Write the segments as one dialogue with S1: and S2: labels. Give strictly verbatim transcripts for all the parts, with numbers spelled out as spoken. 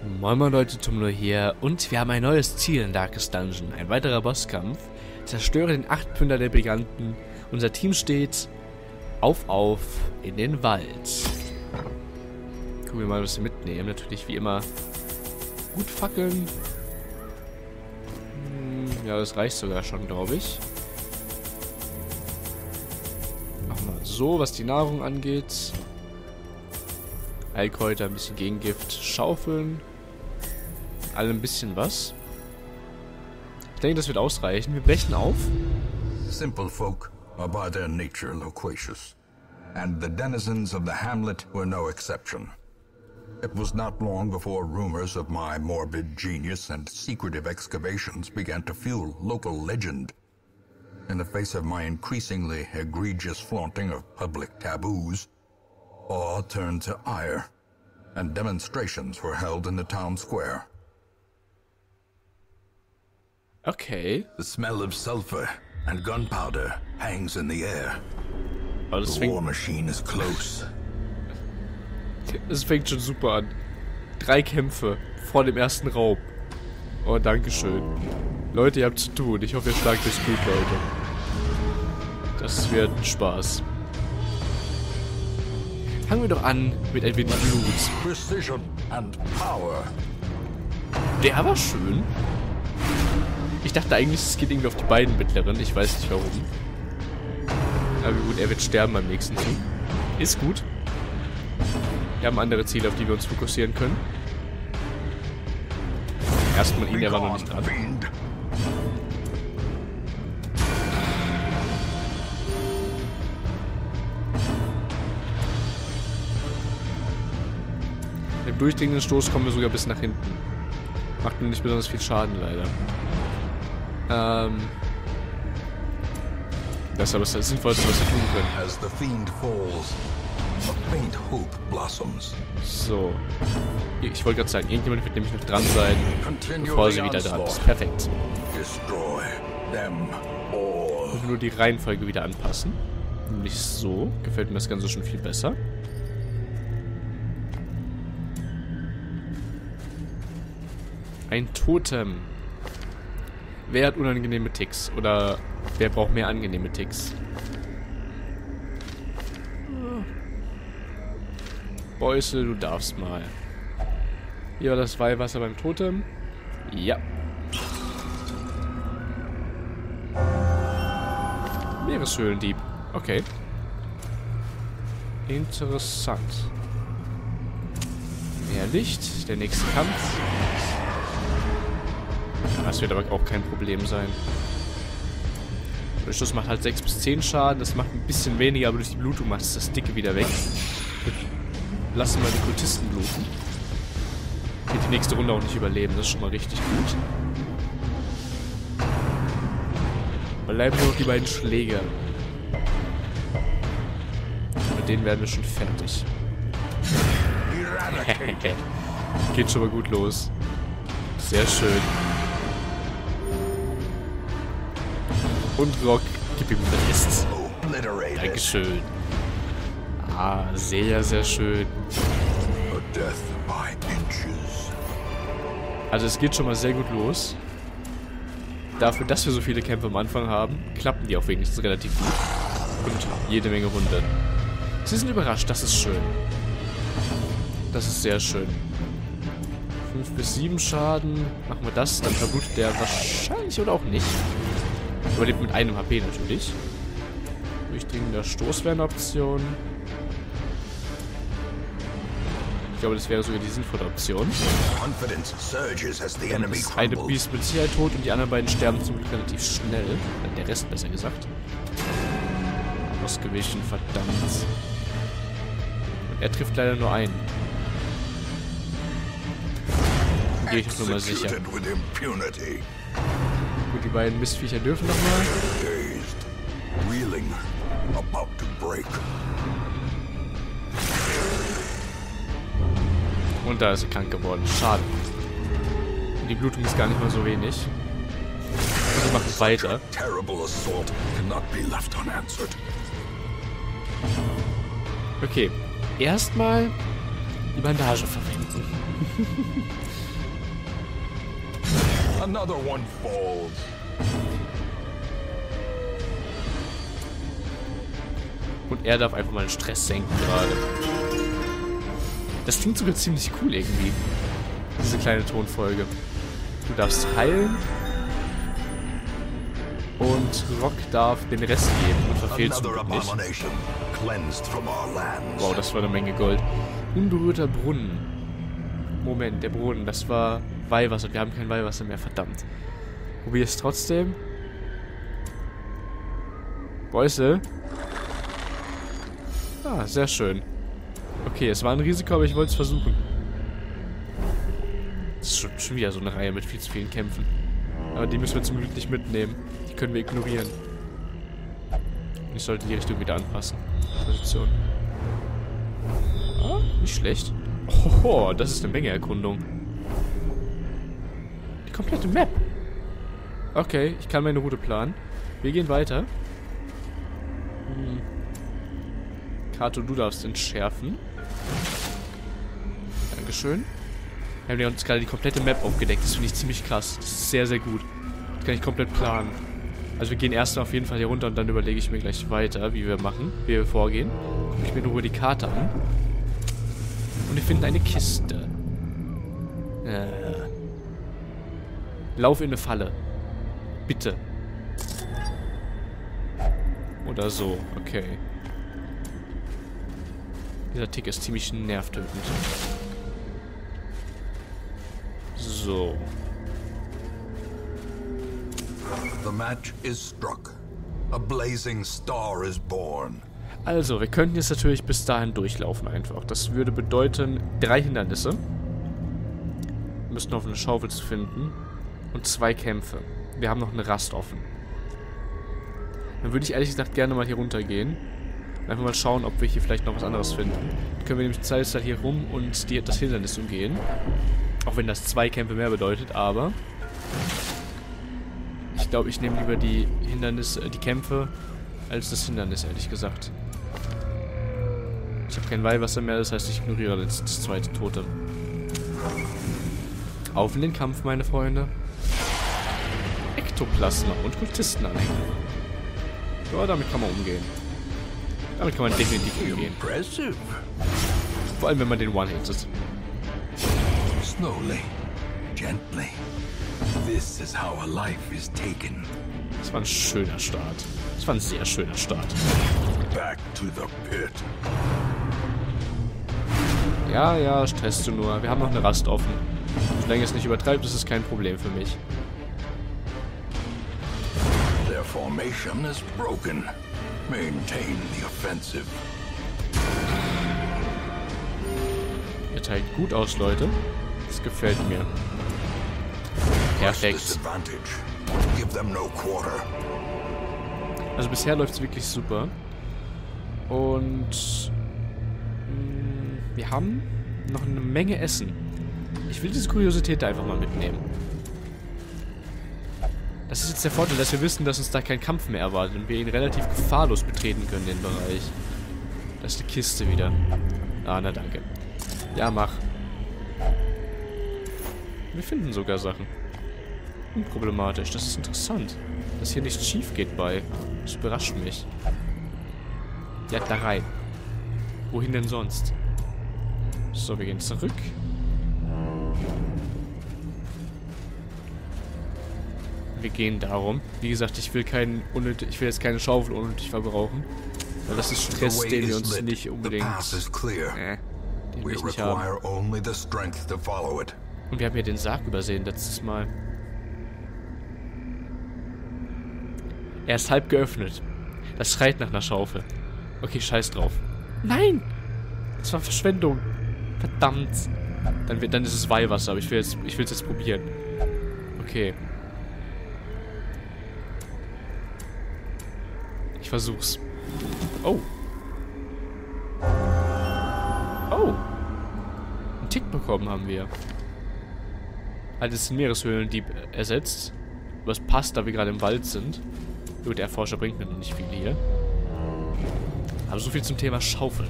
S1: Moin moin Leute, Tumlo hier und wir haben ein neues Ziel in Darkest Dungeon, ein weiterer Bosskampf. Zerstöre den Achtpfünder der Briganten. Unser Team steht auf auf in den Wald. Gucken wir mal, was wir mitnehmen. Natürlich wie immer gut Fackeln. Hm, ja, das reicht sogar schon, glaube ich. Machen wir so, was die Nahrung angeht. Heilkräuter, ein bisschen Gegengift, Schaufeln. Alle ein bisschen was. Ich denke, das wird ausreichen. Wir brechen auf.
S2: Simple folk are by their nature loquacious, and the denizens of the hamlet were no exception. It was not long before rumors of my morbid genius and secretive excavations began to fuel local legend. In the face of my increasingly egregious flaunting of public taboos, awe turned to ire, and demonstrations were held in the town square.
S1: Okay.
S2: The smell of sulfur and gunpowder hangs in the air.
S1: Aber das
S2: The
S1: fängt,
S2: war machine is close.
S1: das fängt schon super an. Drei Kämpfe vor dem ersten Raub. Oh, dankeschön. Leute, ihr habt zu tun. Ich hoffe, ihr schlagt euch gut, Leute. Das wird Spaß. Fangen wir doch an mit ein wenig Blut.
S2: Precision and power.
S1: Der war schön. Ich dachte eigentlich, es geht irgendwie auf die beiden mittleren. Ich weiß nicht warum. Aber gut, er wird sterben beim nächsten Zug. Ist gut. Wir haben andere Ziele, auf die wir uns fokussieren können. Erstmal ihn, der war noch nicht dran. Mit dem durchdringenden Stoß kommen wir sogar bis nach hinten. Macht nur nicht besonders viel Schaden, leider. Ähm... Das ist aber das Sinnvollste, was wir tun können.
S2: As the fiend falls, a faint hope blossoms.
S1: So. Ich wollte gerade sagen, irgendjemand wird nämlich noch dran sein, bevor sie wieder dran ist. Perfekt.
S2: Destroy them all.
S1: Und nur die Reihenfolge wieder anpassen. Nicht so. Gefällt mir das Ganze schon viel besser. Ein Totem. Wer hat unangenehme Ticks? Oder wer braucht mehr angenehme Ticks? Beusel, du darfst mal. Hier war das Weihwasser beim Totem. Ja. Meereshöhlendieb. Okay. Interessant. Mehr Licht. Der nächste Kampf. Das wird aber auch kein Problem sein. Der Schuss macht halt sechs bis zehn Schaden. Das macht ein bisschen weniger, aber durch die Blutung macht es das Dicke wieder weg. Lassen wir die Kultisten bluten. Wird die nächste Runde auch nicht überleben. Das ist schon mal richtig gut. Bleiben nur noch die beiden Schläger. Mit denen werden wir schon fertig. Geht schon mal gut los. Sehr schön. Und Rock, gib ihm den Rest. Dankeschön. Ah, sehr, sehr schön. Also es geht schon mal sehr gut los. Dafür, dass wir so viele Kämpfe am Anfang haben, klappen die auch wenigstens relativ gut. Und jede Menge Hunde. Sie sind überrascht, das ist schön. Das ist sehr schön. fünf bis sieben Schaden. Machen wir das, dann verblutet der wahrscheinlich oder auch nicht. Überlebt mit einem H P natürlich. Durchdringender Stoß wäre eine Option. Ich glaube, das wäre sogar die sinnvolle Option. Das eine Biest mit Sicherheit tot und die anderen beiden sterben zum Glück relativ schnell. Der Rest besser gesagt. Ausgewichen, verdammt. Und er trifft leider nur einen. Dann gehe ich jetzt nur mal sicher. Gut, die beiden Mistviecher dürfen nochmal. Und da ist er krank geworden. Schade. Und die Blutung ist gar nicht mal so wenig. Und sie machen weiter. Okay. Erstmal die Bandage verwenden.
S2: Another one falls.
S1: Und er darf einfach mal den Stress senken gerade. Das klingt sogar ziemlich cool irgendwie. Diese kleine Tonfolge. Du darfst heilen. Und Rock darf den Rest geben und verfehlt zum Glück nicht. Wow, das war eine Menge Gold. Unberührter Brunnen. Moment, der Brunnen, das war Weihwasser. Wir haben kein Weihwasser mehr, verdammt. Probier es trotzdem. Bäuse. Ah, sehr schön. Okay, es war ein Risiko, aber ich wollte es versuchen. Das ist schon, schon wieder so eine Reihe mit viel zu vielen Kämpfen. Aber die müssen wir zum Glück nicht mitnehmen. Die können wir ignorieren. Ich sollte die Richtung wieder anpassen. Position. Ah, nicht schlecht. Oh, das ist eine Menge Erkundung. Die komplette Map. Okay, ich kann meine Route planen. Wir gehen weiter. Hm. Kato, du darfst entschärfen. Dankeschön. Wir haben uns gerade die komplette Map aufgedeckt. Das finde ich ziemlich krass. Das ist sehr, sehr gut. Das kann ich komplett planen. Also wir gehen erst auf jeden Fall hier runter und dann überlege ich mir gleich weiter, wie wir machen, wie wir vorgehen. Gucke ich mir nur die Karte an. Und wir finden eine Kiste. Äh. Lauf in eine Falle. Bitte. Oder so. Okay. Dieser Tick ist ziemlich nervtötend. So.
S2: The match is struck. A blazing star is born.
S1: Also, wir könnten jetzt natürlich bis dahin durchlaufen einfach. Das würde bedeuten, drei Hindernisse. Wir müssten auf eine Schaufel zu finden. Und zwei Kämpfe. Wir haben noch eine Rast offen. Dann würde ich ehrlich gesagt gerne mal hier runtergehen. Und einfach mal schauen, ob wir hier vielleicht noch was anderes finden. Dann können wir nämlich Zeit hier rum und die, das Hindernis umgehen. Auch wenn das zwei Kämpfe mehr bedeutet, aber... Ich glaube, ich nehme lieber die Hindernisse, die Kämpfe, als das Hindernis, ehrlich gesagt. Ich habe kein Weihwasser mehr, das heißt, ich ignoriere das, das zweite Tote. Auf in den Kampf, meine Freunde. Ektoplasma und Kultistenanhänger. Ja, damit kann man umgehen. Damit kann man definitiv umgehen. Vor allem, wenn man den One-Hitet.
S2: Slowly, gently. This is how a life is taken.
S1: Das war ein schöner Start. Das war ein sehr schöner Start.
S2: Back to the pit.
S1: Ja, ja, stresst du nur. Wir haben noch eine Rast offen. Solange es nicht übertreibt, ist es kein Problem für mich.
S2: Their formation is broken. Maintain the offensive.
S1: Ihr teilt gut aus, Leute. Das gefällt mir. Perfekt. Also bisher läuft es wirklich super. Und mh, wir haben noch eine Menge Essen. Ich will diese Kuriosität da einfach mal mitnehmen. Das ist jetzt der Vorteil, dass wir wissen, dass uns da kein Kampf mehr erwartet und wir ihn relativ gefahrlos betreten können, den Bereich. Da ist die Kiste wieder. Ah, na danke. Ja, mach. Wir finden sogar Sachen. Unproblematisch, das ist interessant. Dass hier nichts schief geht bei. Das überrascht mich. Ja, da rein. Wohin denn sonst? So, wir gehen zurück. Wir gehen darum. Wie gesagt, ich will keinen unnötig, ich will jetzt keine Schaufel unnötig verbrauchen. Weil das ist Stress, den wir uns nicht unbedingt... Äh, den wir nicht haben. Und wir haben hier den Sarg übersehen letztes Mal. Er ist halb geöffnet. Das schreit nach einer Schaufel. Okay, scheiß drauf. Nein! Das war Verschwendung. Verdammt. Dann, wird, dann ist es Weihwasser, aber ich will jetzt, ich will es jetzt probieren. Okay. Ich versuch's. Oh. Oh. Einen Tick bekommen haben wir. Also es sind Meereshöhlendieb ersetzt. Aber es passt, da wir gerade im Wald sind. Gut, der Forscher bringt mir noch nicht viel hier. Aber so viel zum Thema Schaufeln.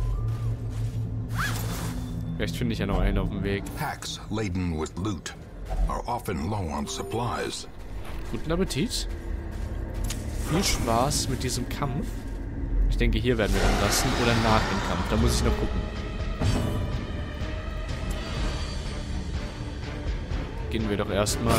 S1: Vielleicht finde ich ja noch einen auf dem Weg.
S2: Packs laden with loot. are often low on supplies.
S1: Guten Appetit. Viel Spaß mit diesem Kampf. Ich denke, hier werden wir dann lassen. Oder nach dem Kampf. Da muss ich noch gucken. Gehen wir doch erstmal.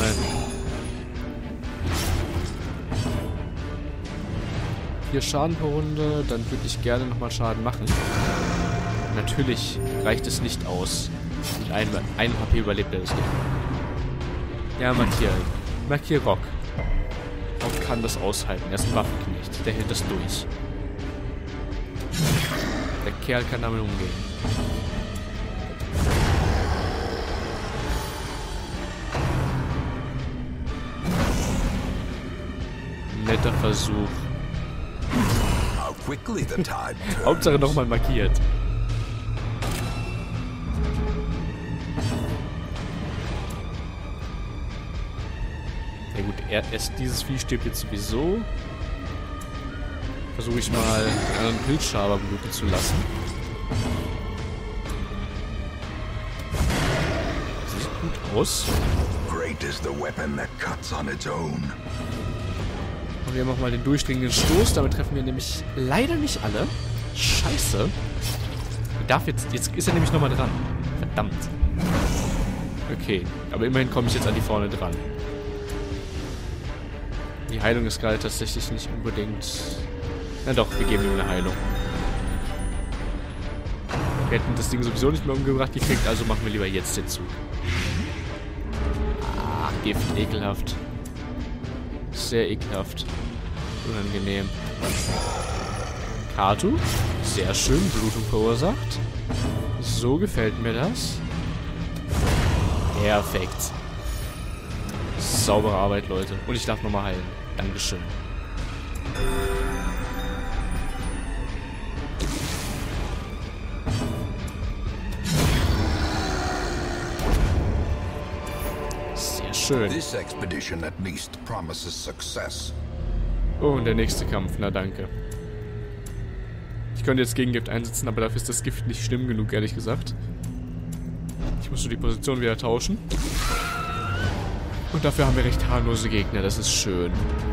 S1: Vier Schaden pro Runde. Dann würde ich gerne nochmal Schaden machen. Natürlich reicht es nicht aus. Mit einem, einem H P überlebt er das nicht. Ja, Markier. Markier Rock. Rock kann das aushalten. Er ist ein Waffenknecht. Der hält das durch. Der Kerl kann damit umgehen. Netter Versuch.
S2: How quickly the tide turns.
S1: Hauptsache nochmal markiert. Ja gut, er, erst dieses Vieh stirbt jetzt sowieso. Versuche ich mal den anderen Pilzschaber bluten zu lassen. Sieht gut aus.
S2: Great is the weapon that cuts on its own.
S1: Und wir machen mal den durchdringenden Stoß. Damit treffen wir nämlich leider nicht alle. Scheiße. Ich darf jetzt, jetzt ist er nämlich nochmal dran. Verdammt. Okay, aber immerhin komme ich jetzt an die vorne dran. Die Heilung ist gerade tatsächlich nicht unbedingt... Na doch, wir geben ihm eine Heilung. Wir hätten das Ding sowieso nicht mehr umgebracht gekriegt, also machen wir lieber jetzt den Zug. Ah, Gift, ekelhaft. Sehr ekelhaft. Unangenehm. Katu, sehr schön, Blutung verursacht. So gefällt mir das. Perfekt. Saubere Arbeit, Leute. Und ich darf nochmal heilen. Dankeschön. Sehr schön.
S2: This expedition at least promises success.
S1: Oh, und der nächste Kampf. Na, danke. Ich könnte jetzt Gegengift einsetzen, aber dafür ist das Gift nicht schlimm genug, ehrlich gesagt. Ich muss nur die Position wieder tauschen. Und dafür haben wir recht harmlose Gegner. Das ist schön.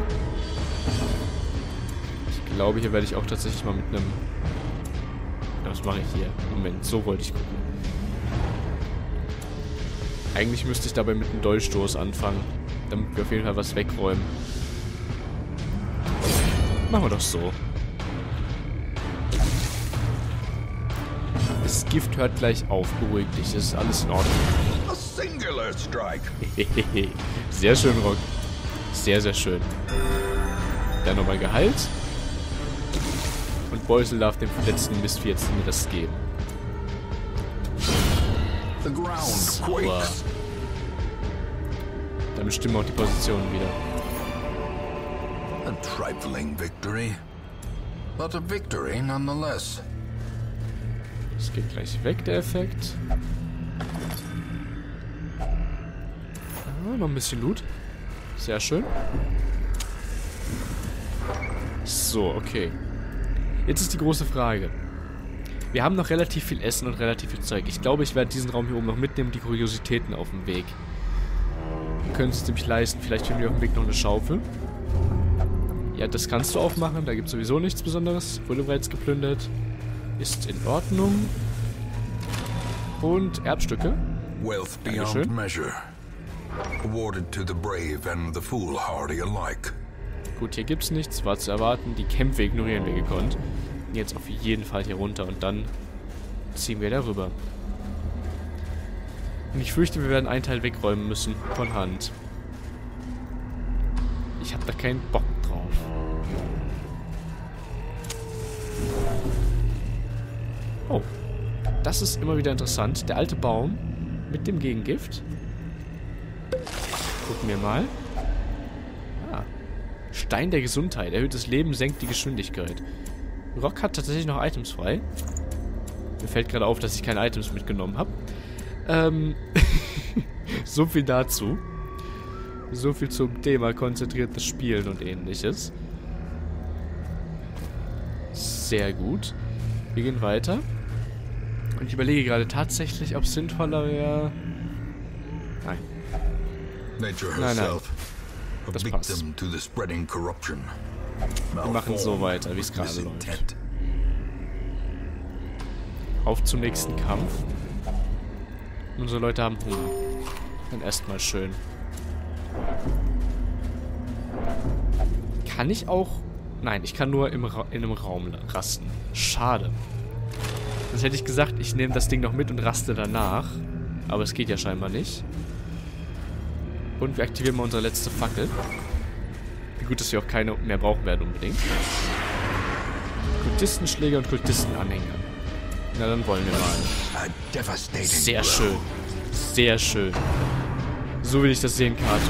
S1: Ich glaube, hier werde ich auch tatsächlich mal mit einem... Was mache ich hier? Moment, so wollte ich gucken. Eigentlich müsste ich dabei mit einem Dolchstoß anfangen, damit wir auf jeden Fall was wegräumen. Machen wir doch so. Das Gift hört gleich auf. Beruhig dich. Das ist alles in Ordnung.
S2: A singular strike.
S1: Sehr schön, Rock. Sehr, sehr schön. Dann nochmal geheilt. Und Beusel darf dem verletzten Mistvieh jetzt mir das geben.
S2: The ground quakes.
S1: Dann bestimmen wir auch die Positionen wieder.
S2: A trifling victory, but a victory nonetheless.
S1: Es geht gleich weg, der Effekt. Ah, noch ein bisschen Loot. Sehr schön. So, okay. Jetzt ist die große Frage. Wir haben noch relativ viel Essen und relativ viel Zeug. Ich glaube, ich werde diesen Raum hier oben noch mitnehmen, die Kuriositäten auf dem Weg. Wir können es nämlich leisten. Vielleicht finden wir auf dem Weg noch eine Schaufel. Ja, das kannst du aufmachen. Da gibt es sowieso nichts Besonderes. Wurde bereits geplündert. Ist in Ordnung. Und Erbstücke.
S2: Wealth
S1: Dankeschön.
S2: beyond measure. Awarded to the brave and the foolhardy alike.
S1: Gut, hier gibt's nichts. War zu erwarten. Die Kämpfe ignorieren wir gekonnt. Jetzt auf jeden Fall hier runter und dann ziehen wir darüber. Und ich fürchte, wir werden einen Teil wegräumen müssen. Von Hand. Ich habe da keinen Bock drauf. Oh. Das ist immer wieder interessant. Der alte Baum mit dem Gegengift. Gucken wir mal. Ah. Stein der Gesundheit. Erhöht das Leben, senkt die Geschwindigkeit. Rock hat tatsächlich noch Items frei. Mir fällt gerade auf, dass ich keine Items mitgenommen habe. Ähm, so viel dazu. So viel zum Thema konzentriertes Spielen und ähnliches. Sehr gut. Wir gehen weiter. Und ich überlege gerade tatsächlich, ob es sinnvoller wäre... Nein.
S2: Nature
S1: Nein, nein.
S2: herself, a
S1: Das passt.
S2: victim to the spreading corruption.
S1: Wir machen so weiter, wie es gerade läuft. Auf zum nächsten Kampf. Unsere Leute haben Hunger. Dann erstmal schön. Kann ich auch... Nein, ich kann nur im Ra in einem Raum rasten. Schade. Sonst hätte ich gesagt, ich nehme das Ding noch mit und raste danach. Aber es geht ja scheinbar nicht. Und wir aktivieren mal unsere letzte Fackel. Wie gut, dass wir auch keine mehr brauchen werden unbedingt. Kultistenschläger und Kultistenanhänger. Na, dann wollen wir mal. Sehr schön. Sehr schön. So will ich das sehen, Kato.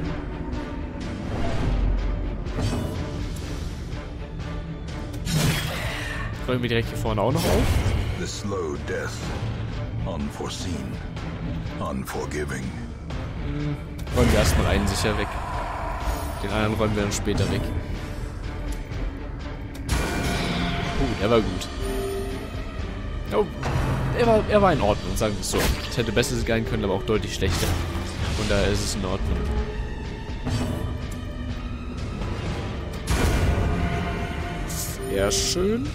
S1: Räumen wir direkt hier vorne auch noch auf.
S2: The slow death. Unforeseen. Unforgiving.
S1: Hm, räumen wir erstmal einen sicher weg. Den anderen räumen wir dann später weg. Oh, der war gut. Oh, er war, er war in Ordnung, sagen wir es so. Es hätte besser sein können, aber auch deutlich schlechter. Von daher ist es in Ordnung. Sehr schön.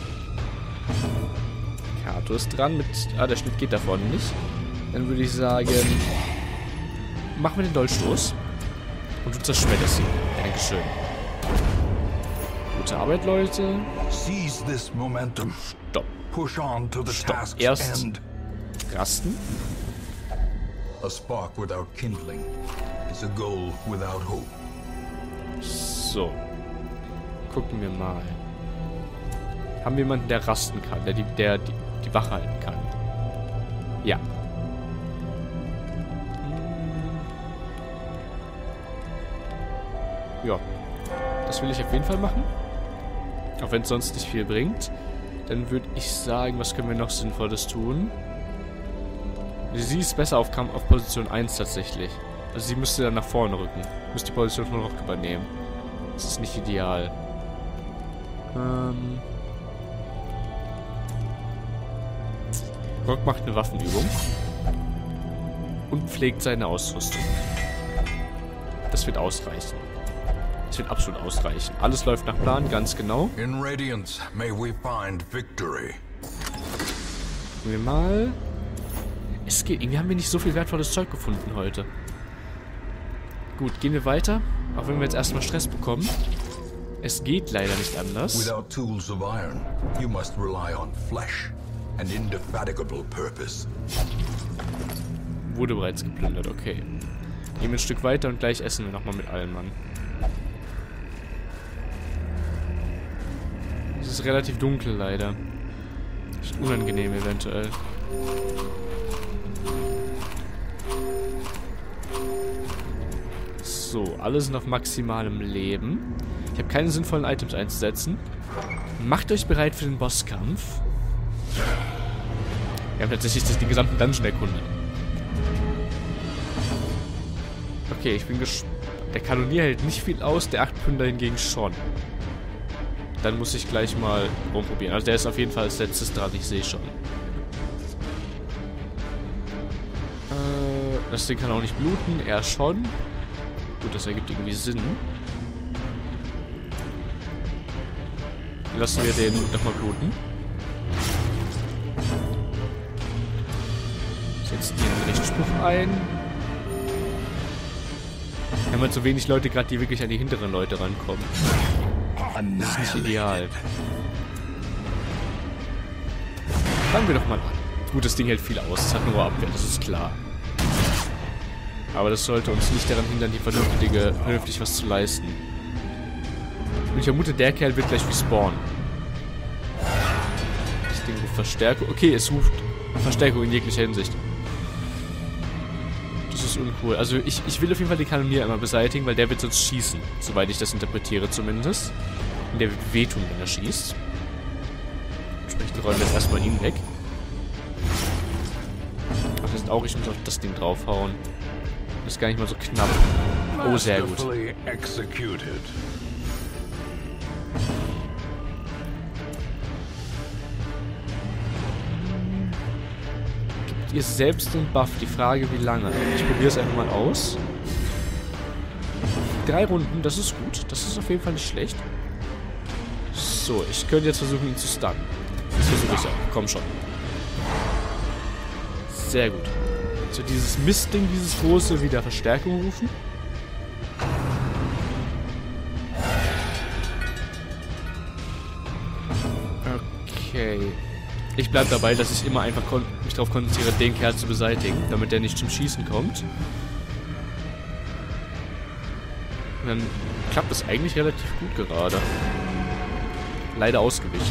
S1: Kato ist dran mit... Ah, der Schnitt geht da vorne nicht. Dann würde ich sagen... Machen wir den Dolchstoß. Und du zerschmetterst ihn. Dankeschön. Gute Arbeit, Leute.
S2: Seize this momentum.
S1: Stopp.
S2: Push on to the
S1: Stopp.
S2: task's
S1: Erst
S2: end.
S1: rasten.
S2: A spark without kindling is a goal without hope.
S1: So. Gucken wir mal. Haben wir jemanden, der rasten kann, der die, der die, die Wache halten kann? Ja. Ja. Das will ich auf jeden Fall machen. Auch wenn es sonst nicht viel bringt. Dann würde ich sagen, was können wir noch Sinnvolles tun? Sie ist besser auf, Kampf, auf Position eins tatsächlich. Also sie müsste dann nach vorne rücken. Müsste die Position von Rock übernehmen. Das ist nicht ideal. Ähm... Rock macht eine Waffenübung. Und pflegt seine Ausrüstung. Das wird ausreichen. Das wird absolut ausreichen. Alles läuft nach Plan, ganz genau.
S2: In Radiance may we find victory.
S1: Gucken wir mal. Es geht. Irgendwie haben wir nicht so viel wertvolles Zeug gefunden heute. Gut, gehen wir weiter. Auch wenn wir jetzt erstmal Stress bekommen. Es geht leider nicht anders.
S2: Without tools of iron, you must rely on flesh. An indefatigable purpose.
S1: Wurde bereits geplündert, okay. Gehen wir ein Stück weiter und gleich essen wir nochmal mit allen Mann. Es ist relativ dunkel leider. Ist unangenehm eventuell. So, alle sind auf maximalem Leben. Ich habe keine sinnvollen Items einzusetzen. Macht euch bereit für den Bosskampf. Wir haben tatsächlich das, den gesamten Dungeon erkundet. Okay, ich bin gespannt. Der Kanonier hält nicht viel aus, der Achtpfünder hingegen schon. Dann muss ich gleich mal rumprobieren. Also der ist auf jeden Fall als letztes dran, ich sehe schon. Äh, das Ding kann auch nicht bluten, er schon. Gut, das ergibt irgendwie Sinn. Lassen wir den nochmal bluten. Setzen den Rechtsspruch ein. Wir haben halt so wenig Leute gerade, die wirklich an die hinteren Leute rankommen. Das ist nicht ideal. Fangen wir doch mal an. Gut, das Ding hält viel aus. Es hat nur Abwehr, das ist klar. Aber das sollte uns nicht daran hindern, die vernünftige, vernünftig was zu leisten. Und ich vermute, der Kerl wird gleich respawnen. Das Ding ruft Verstärkung. Okay, es ruft Verstärkung in jeglicher Hinsicht. Das ist uncool. Also ich, ich will auf jeden Fall den Kanonier immer beseitigen, weil der wird sonst schießen. Soweit ich das interpretiere zumindest. Und der wird wehtun, wenn er schießt. Entsprechend räumen wir jetzt erstmal ihn weg. Ach, das ist auch, ich muss auf das Ding draufhauen. Das ist gar nicht mal so knapp. Oh, sehr gut. Gibt ihr selbst den Buff? Die Frage, wie lange? Ich probiere es einfach mal aus. drei Runden, das ist gut. Das ist auf jeden Fall nicht schlecht. So, ich könnte jetzt versuchen, ihn zu stunnen. Das versuche ich auch. Komm schon. Sehr gut. So, dieses Mistding, dieses große, wieder Verstärkung rufen. Okay. Ich bleibe dabei, dass ich immer einfach mich darauf konzentriere, den Kerl zu beseitigen, damit der nicht zum Schießen kommt. Und dann klappt das eigentlich relativ gut gerade. Leider ausgewichen.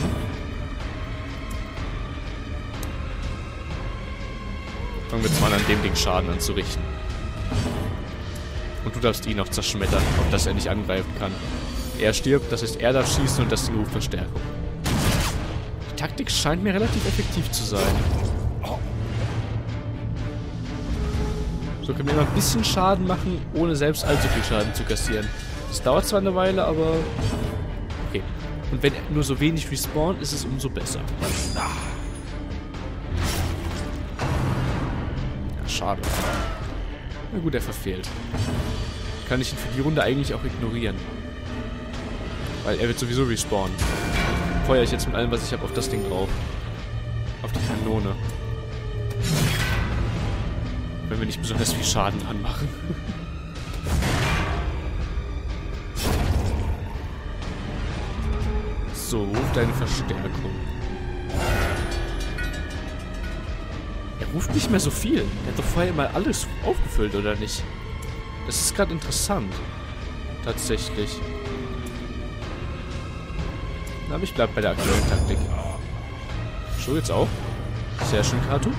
S1: Fangen wir jetzt mal an, dem Ding Schaden anzurichten. Und du darfst ihn auch zerschmettern, auf dass er nicht angreifen kann. Er stirbt, das heißt, er darf schießen und das Ding ruft Verstärkung. Die Taktik scheint mir relativ effektiv zu sein. So können wir immer ein bisschen Schaden machen, ohne selbst allzu viel Schaden zu kassieren. Das dauert zwar eine Weile, aber... Okay. Und wenn er nur so wenig respawnt, ist es umso besser. Ja, schade. Na gut, er verfehlt. Kann ich ihn für die Runde eigentlich auch ignorieren. Weil er wird sowieso respawnen. Feuere ich jetzt mit allem, was ich habe, auf das Ding drauf. Auf die Kanone. Wenn wir nicht besonders viel Schaden anmachen. So, ruf deine Verstärkung. Er ruft nicht mehr so viel. Er hat doch vorher mal alles aufgefüllt, oder nicht? Das ist gerade interessant. Tatsächlich. Aber ich bleib bei der aktuellen Taktik. So, jetzt auch. Sehr schön, Kato.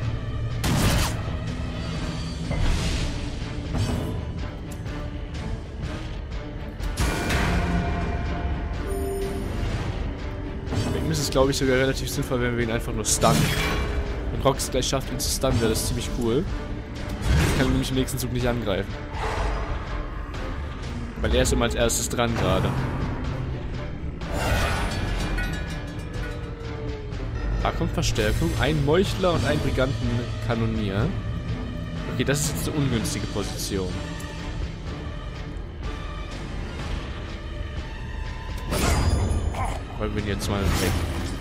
S1: Deswegen ist es, glaube ich, sogar relativ sinnvoll, wenn wir ihn einfach nur stunnen. Wenn Rox gleich schafft, ihn zu stunnen, wäre das ziemlich cool. Ich kann ihn nämlich im nächsten Zug nicht angreifen. Weil er ist immer als erstes dran gerade. Da kommt Verstärkung. Ein Meuchler und ein Brigantenkanonier. Okay, das ist jetzt eine ungünstige Position. Wollen wir ihn jetzt mal weg.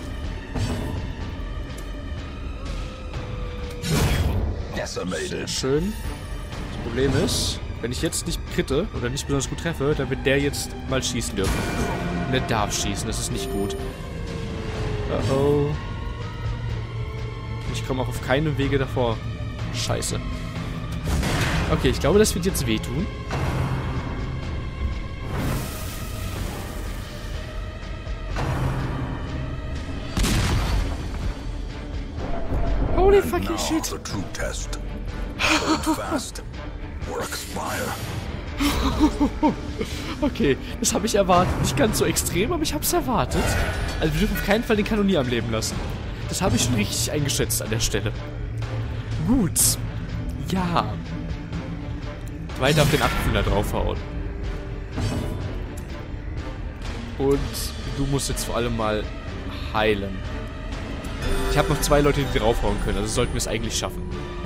S1: Sehr schön. Das Problem ist, wenn ich jetzt nicht kritte oder nicht besonders gut treffe, dann wird der jetzt mal schießen dürfen. Und der darf schießen, das ist nicht gut. Uh oh. Ich komme auch auf keinem Wege davor. Scheiße. Okay, ich glaube, das wird jetzt wehtun. Holy fucking shit. The true test. Fast or expire. Okay, das habe ich erwartet. Nicht ganz so extrem, aber ich habe es erwartet. Also wir dürfen auf keinen Fall den Kanonier am Leben lassen. Das habe ich schon richtig eingeschätzt an der Stelle. Gut. Ja. Weiter auf den Abfüller draufhauen. Und du musst jetzt vor allem mal heilen. Ich habe noch zwei Leute, die draufhauen können, also sollten wir es eigentlich schaffen.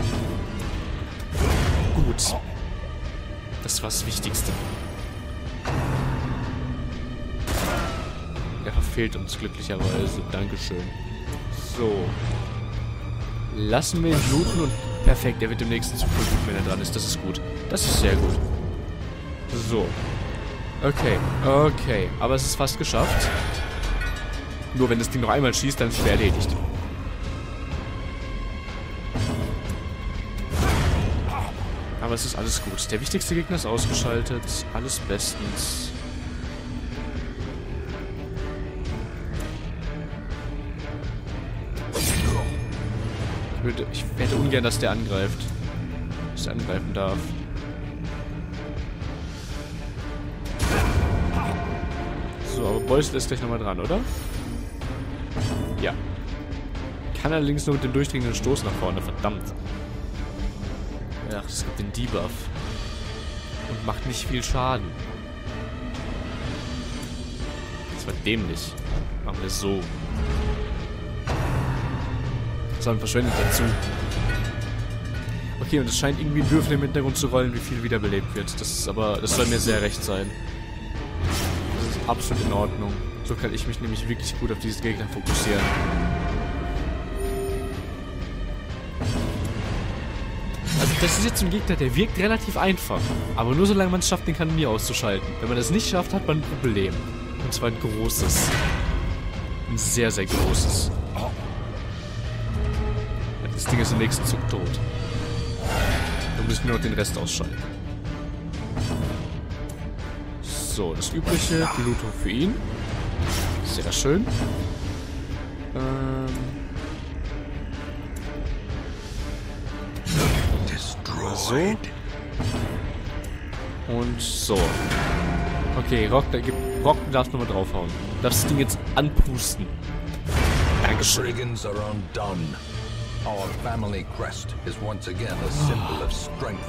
S1: Gut. Das war das Wichtigste. Er verfehlt uns glücklicherweise. Dankeschön. So. Lassen wir ihn bluten und... Perfekt, er wird im nächsten Zug voll gut, wenn er dran ist. Das ist gut. Das ist sehr gut. So. Okay. Okay. Aber es ist fast geschafft. Nur wenn das Ding noch einmal schießt, dann ist es erledigt. Aber es ist alles gut. Der wichtigste Gegner ist ausgeschaltet. Alles bestens. Ich, würde, ich hätte ungern, dass der angreift. Dass er angreifen darf. So, aber Beusel ist gleich nochmal dran, oder? Ja. Kann allerdings nur mit dem durchdringenden Stoß nach vorne, verdammt. Ach, das gibt den Debuff. Und macht nicht viel Schaden. Das war dämlich. Machen wir so. Das haben wir verschwendet dazu. Okay, Okay, und es scheint irgendwie ein Würfel im Hintergrund zu rollen, wie viel wiederbelebt wird. Das ist aber, das soll mir sehr recht sein. Das ist absolut in Ordnung. So kann ich mich nämlich wirklich gut auf diesen Gegner fokussieren. Also das ist jetzt ein Gegner, der wirkt relativ einfach. Aber nur solange man es schafft, den Kanonier auszuschalten. Wenn man das nicht schafft, hat man ein Problem. Und zwar ein großes. Ein sehr, sehr großes. Das Ding ist im nächsten Zug tot. Dann müssen wir noch den Rest ausschalten. So, das übliche. Blutung für ihn. Sehr schön. Ähm... So. Und so. Okay, Rock, da gibt, Rock darfst nochmal draufhauen. Du darfst das Ding jetzt anpusten. Dankeschön.
S2: Brigands are undone. Our family crest is once again a symbol of strength.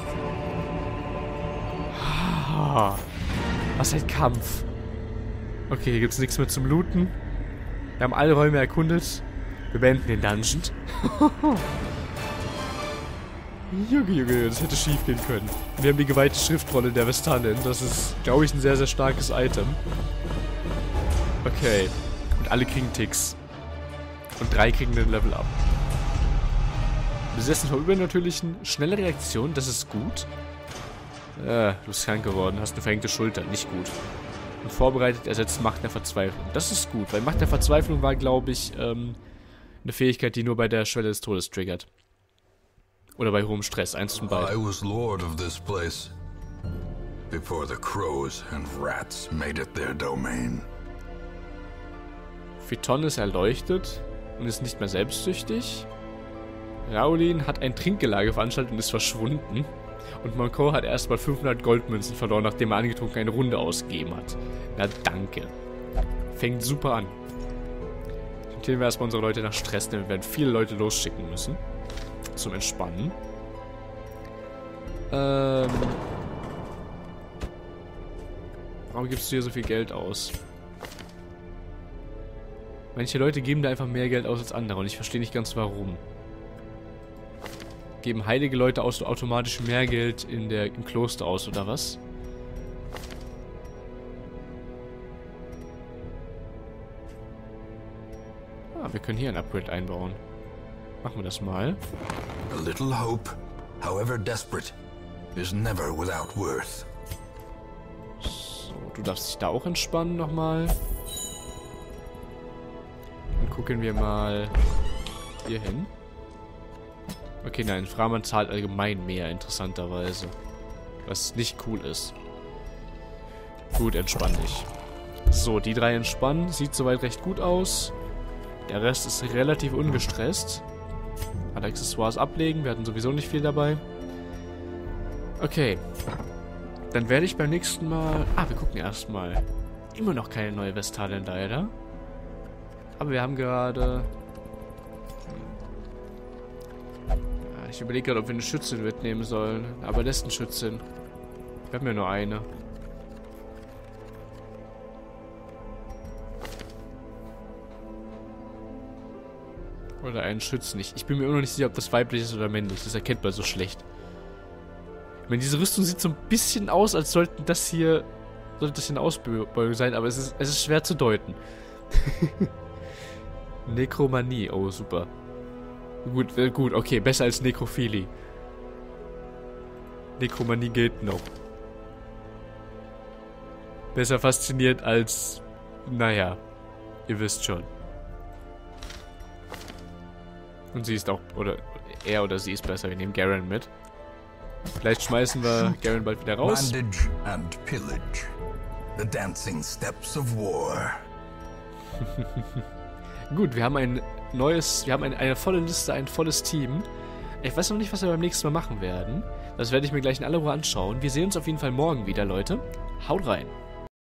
S1: Ah, was ein Kampf. Okay, hier gibt's nichts mehr zum Looten. Wir haben alle Räume erkundet. Wir beenden den Dungeon. Junge, Junge, das hätte schief gehen können. Wir haben die geweihte Schriftrolle der Vestanen. Das ist, glaube ich, ein sehr, sehr starkes Item. Okay. Und alle kriegen Ticks. Und drei kriegen den Level up. Besessen vom Übernatürlichen. Schnelle Reaktion, das ist gut. Äh, du bist krank geworden, hast eine verhängte Schulter. Nicht gut. Und vorbereitet ersetzt Macht der Verzweiflung. Das ist gut, weil Macht der Verzweiflung war, glaube ich, ähm, eine Fähigkeit, die nur bei der Schwelle des Todes triggert. Oder bei hohem Stress, eins von beiden.
S2: I was lord of this place before the crows and rats made it their domain.
S1: Phyton ist erleuchtet und ist nicht mehr selbstsüchtig. Raulin hat ein Trinkgelage veranstaltet und ist verschwunden. Und Monko hat erstmal fünfhundert Goldmünzen verloren, nachdem er angetrunken eine Runde ausgegeben hat. Na danke. Fängt super an. Sortieren wir erstmal unsere Leute nach Stress, denn wir werden viele Leute losschicken müssen. Zum Entspannen. Ähm. Warum gibst du hier so viel Geld aus? Manche Leute geben da einfach mehr Geld aus als andere und ich verstehe nicht ganz warum. Geben heilige Leute aus automatisch mehr Geld in der, im Kloster aus, oder was? Ah, wir können hier ein Upgrade einbauen. Machen wir das mal.
S2: A little hope, however desperate, is never without worth.
S1: So, du darfst dich da auch entspannen nochmal. Dann gucken wir mal hier hin. Okay, nein, Framan zahlt allgemein mehr, interessanterweise. Was nicht cool ist. Gut, entspann dich. So, die drei entspannen. Sieht soweit recht gut aus. Der Rest ist relativ ungestresst. Alle Accessoires ablegen. Wir hatten sowieso nicht viel dabei. Okay. Dann werde ich beim nächsten Mal... Ah, wir gucken erstmal. Immer noch keine neue Vestalen leider. Aber wir haben gerade... Ich überlege gerade, ob wir eine Schützin mitnehmen sollen. Aber das ist eine Schützin. Wir haben ja nur eine. Oder einen Schützen. Ich, ich bin mir immer noch nicht sicher, ob das weiblich ist oder männlich. Das erkennt man so schlecht. Ich meine, diese Rüstung sieht so ein bisschen aus, als sollten das hier... Sollte das hier eine Ausbeugung sein, aber es ist, es ist schwer zu deuten. Nekromanie. Oh, super. Gut, äh, gut, okay, besser als Nekrophilie. Nekromanie geht noch. Besser fasziniert als... Naja, ihr wisst schon. Und sie ist auch... Oder er oder sie ist besser. Wir nehmen Garen mit. Vielleicht schmeißen wir Garen bald wieder raus.
S2: Bandage and pillage. The dancing steps of war.
S1: Gut, wir haben ein neues, wir haben eine, eine volle Liste, ein volles Team. Ich weiß noch nicht, was wir beim nächsten Mal machen werden. Das werde ich mir gleich in aller Ruhe anschauen. Wir sehen uns auf jeden Fall morgen wieder, Leute. Haut rein.